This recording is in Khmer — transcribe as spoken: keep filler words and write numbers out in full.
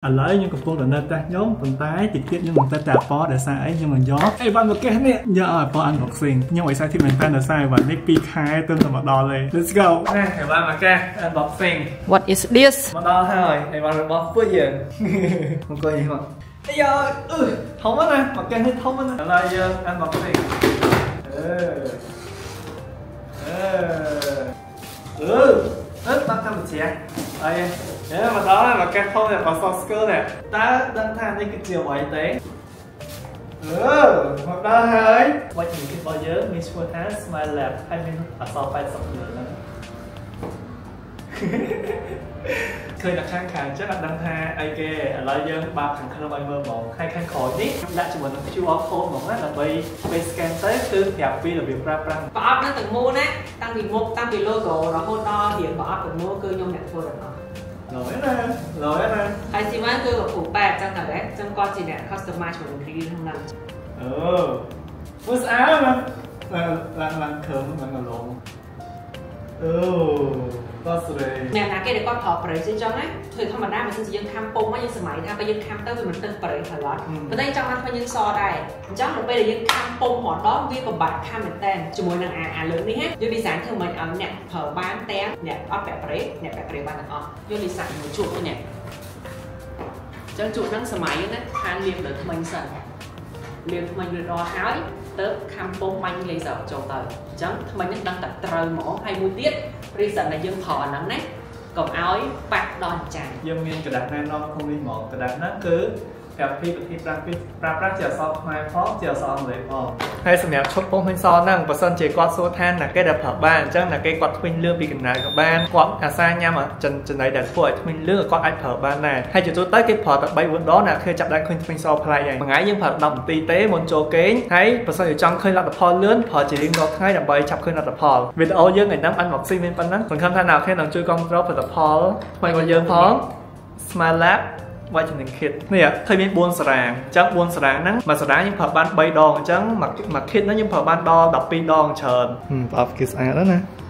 ឥឡូវខ្ញុំកំពុងតែនៅផ្ទះខ្ញុំប៉ុន្តែតិចទៀតខ្ញុំនឹងទៅតែប៉ដោយសារអីខ្ញុំនឹងយកអីវ៉ាន់មកកេះនេះយកឲ្យប៉ unboxing ខ្ញុំ excited មែនតើដោយសារអីវ៉ាន់នេះពីរខែទៅតែមកដល់ទេ Let's go នេះអីវ៉ាន់មកកេះ unboxing What is this មកដល់ហើយអីវ៉ាន់របស់ពួកយើងមកអង្គុយនេះមកអាយអឺធំណាស់មកកេះនេះធំណាស់ឥឡូវយើង unboxing អឺអឺអឺអឺបាត់តាមជាអីអេមកដល់ហើយមកកេះធំនេះបើសស្គាល់នេះតើដឹងថានេះគឺជាអ្វីទេអឺមកដល់ហើយវ៉ាច់ជំនាញរបស់យើងមានឈ្មោះថា Smile Lab ហើយមានអក្សរeightyលើហ្នឹងឃើញតែខាងខាងចឹងអត់ដឹងថាអីគេឥឡូវយើងបើកខាងក្នុងឲ្យមើលហ្មងហើយខាងក្រោយនេះដាក់ជាមួយនឹង Q R code ហ្មងណាដើម្បីពេល scan ទៅគឺប្រាប់ពីរបៀបប្រើប្រាស់ប្រអប់នៅទាំងមូលណាតាំងពីមុខតាំងពី logo រហូតដល់រៀងប្រអប់ទាំងមូលគឺខ្ញុំអ្នកធ្វើទាំងអស់ឡយណាឡយណាហើយស៊ីម៉ានគឺប្រភពបែបចឹងតែដែរចឹងគាត់ជាអ្នក customize ជាមួយនឹង ingredient ក្នុងហ្នឹងអូមើលស្អាតណាឡើងឡើងខើមឡើងឡងអូបាទស្រីអ្នកណាគេដែលគាត់ប្រើប្រេងចឹងណាធ្វើធម្មតាបើសិនជាយើងខាំពុំមកយើងសម័យថាបើយើងខាំទៅវាមិនទឹកប្រេងត្រឡប់ប៉ុន្តែចង់ថាខ្ញុំយើងសដែរអញ្ចឹងដល់ពេលដែលយើងខាំពុំម្ដងវាពិបាកខាំមែនតើជាមួយនឹងអាអាលើកនេះយើង design ធ្វើមិនឲ្យអ្នកប្រើបានទាំងអ្នកអត់ពាក់ប្រេងអ្នកពាក់ប្រេងបានទាំងអស់យើង design មួយជួបនេះអញ្ចឹងជួបហ្នឹងសម័យណាខានលាបលើថ្មិញសិនលាបថ្មិញរួចរាល់ហើយទៅខាំពុំបាញ់ laser ចូលទៅអញ្ចឹងថ្មិញហ្នឹងដឹងតែត្រូវហ្មងហើយមួយទៀត reason ដែលយើងប្រើអាហ្នឹងណាកុំឲ្យប៉ះដល់ចានយើងមានกระดาษណែនាំក្នុងនេះហ្មងกระดาษហ្នឹងគឺប្រាប់ពីវិធីប្រើប្រើប្រាស់ជាអក្សរខ្មែរផងជាអក្សរអង់គ្លេសផងហើយសម្រាប់ឈុតពុំមិនសហ្នឹងបើសិនជាគាត់សួរថាណាគេដែលប្រើបានអញ្ចឹងណាគេគាត់ធ្មេញលឿងពីកណ្ដាលក៏បានគាត់អាសាញ៉ាំចំណីដែលធ្វើឲ្យធ្មេញលឿងគាត់អាចប្រើបានដែរហើយជាទូទៅគេប្រើតែthree fourដងណាគេចាប់ដាក់ឃើញធ្មេញសប្លែកហើយមួយថ្ងៃយើងប្រើtenនាទីទេមុនចូលគេងហើយបើសិនជាចង់ឃើញលទ្ធផលលឿនប្រើជារៀងរាល់ថ្ងៃដើម្បីចាប់ឃើញលទ្ធផលវីដេអូយើងថ្ងៃហ្នឹង unboxing មានប៉ុណ្ណឹងសង្ឃឹមថាអ្នកនរនឹងជួយគាំទ្រផលិតផលថ្មីរបស់យើងផង Smile Labវាយជំនាញ kit នេះឃើញមានfourសារ៉ាងអញ្ចឹងfourសារ៉ាងហ្នឹងមួយសារ៉ាងយើងប្រើបានthreeដងអញ្ចឹងមួយ kit ហ្នឹងយើងប្រើបានដល់twelveដងច្រើនប្រអប់គឺស្អាតណាស់ណា